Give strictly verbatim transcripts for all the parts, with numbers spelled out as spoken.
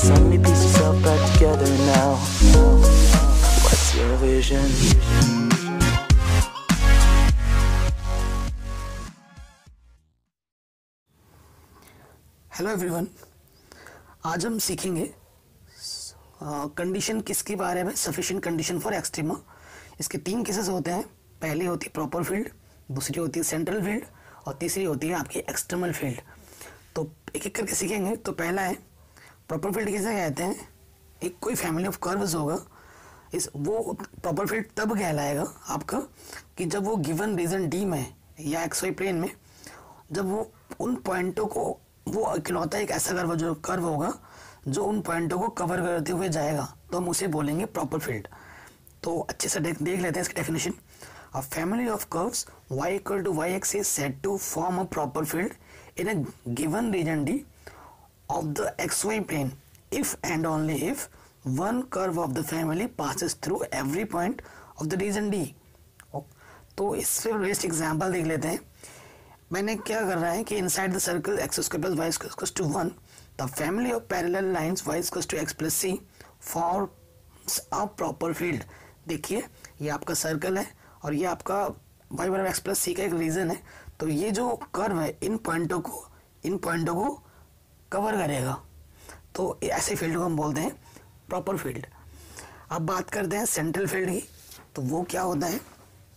so many pieces all back together now. What's your vision? Hello everyone, आज हम सीखेंगे condition किसके बारे में, सफिशिएंट कंडीशन फॉर एक्सट्रीमा। इसके तीन केसेस होते हैं। पहली होती है प्रॉपर फील्ड, दूसरी होती है सेंट्रल फील्ड और तीसरी होती है आपकी एक्सटर्नल फील्ड। तो एक एक करके सीखेंगे। तो पहला है प्रॉपर फील्ड। किसे कहते हैं? एक कोई फैमिली ऑफ कर्व्स होगा, इस वो प्रॉपर फील्ड तब कहलाएगा आपका कि जब वो गिवन रीजन डी में या एक्स वाई प्लेन में, जब वो उन पॉइंटों को, वो इकलौता एक ऐसा कर्व जो कर्व होगा जो उन पॉइंटों को कवर करते हुए जाएगा, तो हम उसे बोलेंगे प्रॉपर फील्ड। तो अच्छे से देख देख लेते हैं इसकी definition. A family of curves y equal to y x is said to form a proper field in a given region D of the x y plane if and only if one curve of the family passes through every point of the region D. तो इससे best example देख लेते हैं। मैंने क्या कर रहा है कि inside the circle x square plus y square equals to one, the family of parallel lines y equals to x plus c forms a proper field. देखिए, ये आपका सर्कल है और ये आपका वाई बराबर एक्स प्लस सी का एक रीजन है। तो ये जो कर्व है इन पॉइंटों को इन पॉइंटों को कवर करेगा, तो ऐसे फील्ड को हम बोलते हैं प्रॉपर फील्ड। अब बात करते हैं सेंट्रल फील्ड की। तो वो क्या होता है?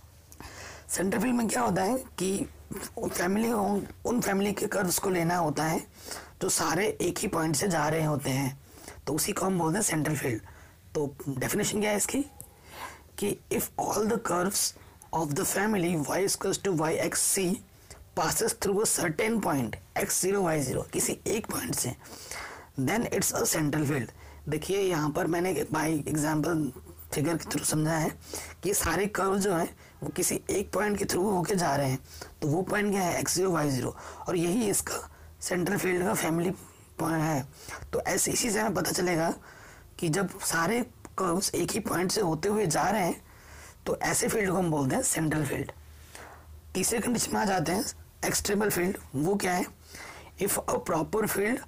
सेंट्रल फील्ड में क्या होता है कि फैमिली उन फैमिली के कर्व्स को लेना होता है जो सारे एक ही पॉइंट से जा रहे होते हैं, तो उसी को हम बोलते हैं सेंट्रल फील्ड। तो डेफिनेशन क्या है इसकी कि if all the curves of the family y equals to y x c passes through a certain point x zero y zero, किसी एक पॉइंट से, then it's a central field. देखिए यहाँ पर मैंने बाई एग्जाम्पल फिगर के थ्रू समझा है कि सारे कर्व जो है वो किसी एक पॉइंट के थ्रू होके जा रहे हैं। तो वो पॉइंट क्या है? एक्स जीरो वाई जीरो, और यही इसका सेंट्रल फील्ड का फैमिली पॉइंट है। तो ऐसे इसी से हमें पता चलेगा कि जब सारे कर्व्स एक ही पॉइंट से होते हुए जा रहे हैं, तो ऐसे फील्ड को हम बोलते हैं सेंट्रल फील्ड। तीसरे कंडीशन में आ जाते हैं एक्सट्रीमल फील्ड। वो क्या है? इफ अ प्रॉपर फील्ड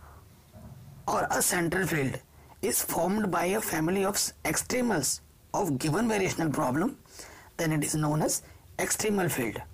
और a central field is formed by a family of extremals of given variational problem, then it is known as extremal field.